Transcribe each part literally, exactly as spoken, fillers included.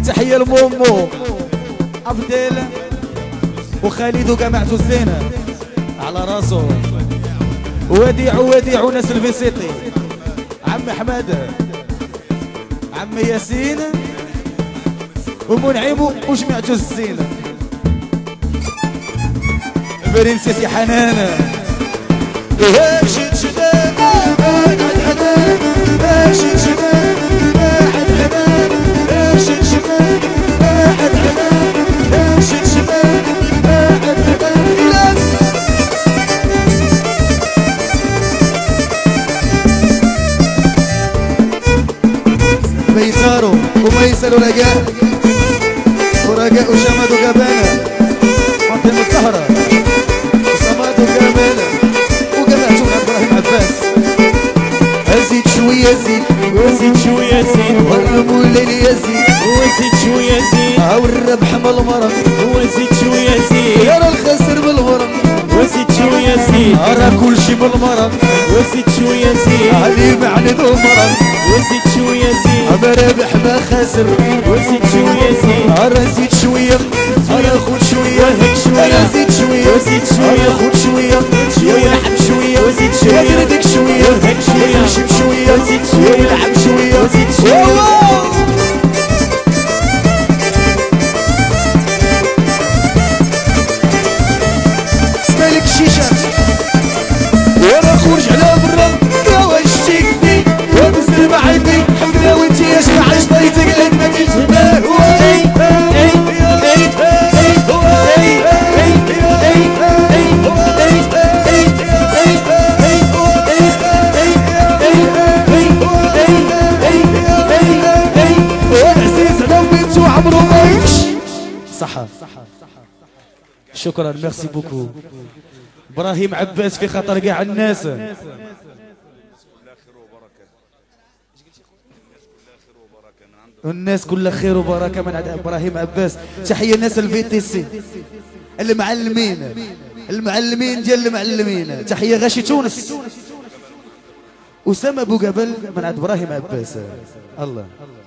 تحية لمومو عبدال وخالد وجماعته الزينة على راسه. وديع وديع وناس الفيسيتي، عم حماده، عم ياسين ومنعم وجماعته الزينة. برنسيسي حنانة شد شدان بعد حنان، شد شدان بعد حنان، شد شدان بعد حنان، شد شدان بعد حنان. ميسارو وميسر ورجاء ورجاء وشمد وجبانة فاطمة الزهرة وصمد وجمالة وجماعة ابراهيم عباس. ازيد شوية زيد وزيد شوية زيد والرمو الليل يزيد وزيد شوية زيد هاو الربح بالمرض وزيد شوية زيد يرى الخسر بالغرم وزيد شوية زيد أرى كل شي بالمرض وزيد شوية زيد علي معني ذو مرض وزيد شوية زيد أما رابح ما خاسر وزيد شوية زيد أرى زيد شوية أرى خد شوية أرى زيد شوية وزيد شوية خد شوية ولعب شوية وزيد شوية يدردك شوية يمشي بشوية وزيد شوية ويلعب شوية وزيد شوية اسمالك الشيشة وانا خرج على برا يا واش تيكني وبزر ما عندي حمدنا وانتي يا جماعة شطيتك لك ما تجمع عمرو مايش صحة. شكرا ميرسي بوكو ابراهيم عباس في خاطر كاع الناس. الناس كلها خير وبركه من عند ابراهيم عباس. تحيه الناس الفي تي سي المعلمين المعلمين ديال المعلمين. تحيه غاشي تونس اسامه بوقبل من عند ابراهيم عباس. الله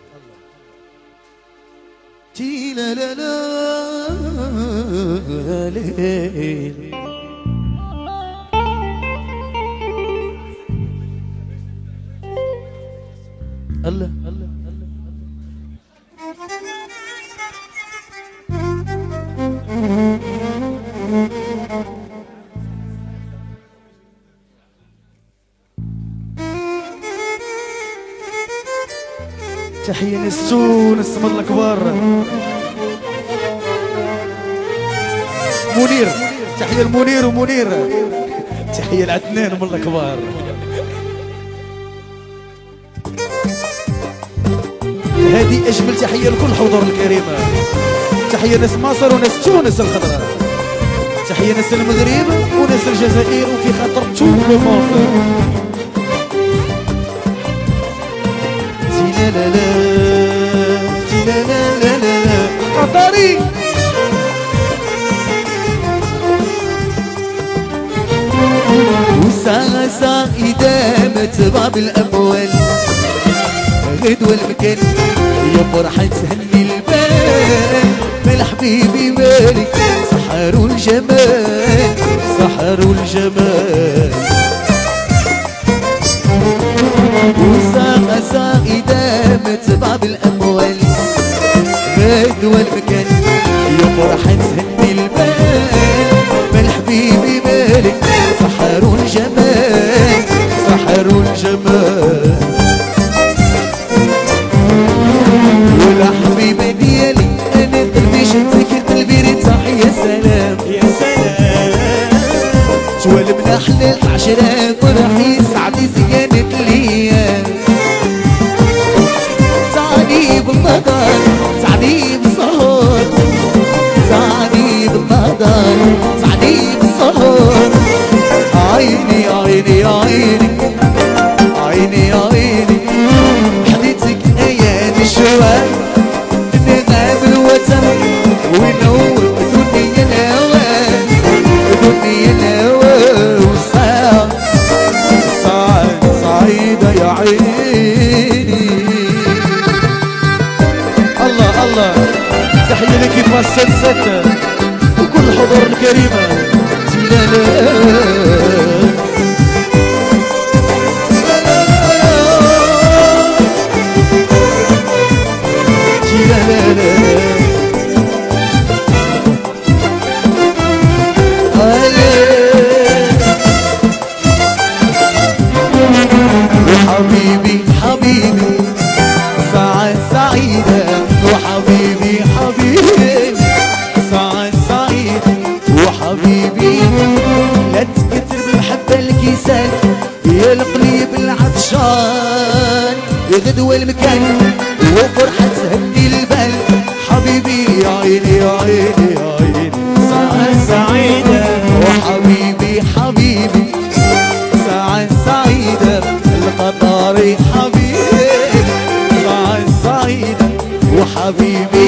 تي لا لا لا ليل الله الله تحية نسون السمر الكبار. منير تحية المنير ومنير. تحية العدنان من الكبار. هذه أجمل تحية لكل حضور الكريمة. تحية ناس مصر وناس تونس الخضراء. تحية ناس المغرب وناس الجزائر وفي خاطر تو لو موند. لا لا لا لا لا لا لا قطري وساعة ساعة إذا ما تبع بالأموال غدوة المكان يا فرحة تهني البال بالحبيبي مالك سحر الجمال سحر الجمال. وساعة ساعة إذا ما تبع بالأموال غدوة المكان يا فرحة تهني البال بالحبيبي مالك سحر الجمال سحر الجمال. ولا حبيبة ديالي أنا قلبي شدك قلبي رتاح يا سلام يا سلام. شوال من أحلى العشرة فرحي سعدي زيادة الأيام. سعدي بالمطر سعدي بالسهر سعدي بالمطر سعدي بالسهر. عيني عيني عيني عيني عيني حديتك أيام الشوال نغاب الوطن ونور دنيا الهوى دنيا الهوى. وساعة ساعة سعيدة يا عيني. الله الله. تحية لكيف السلسلة وكل الحضور الكريمة. جلالا جلالا وحبيبي حبيبي ساعة سعيدة وحبيبي حبيبي ساعة سعيدة وحبيبي لا تكتر بالمحبة الكيسان يا القليب العطشان يغدوى المكان وفرحة تهدي البال حبيبي يا عيني يا عيني يا عيني ساعة سعيدة وحبيبي حبيبي ساعة سعيدة القطاري حبيبي ساعة سعيدة وحبيبي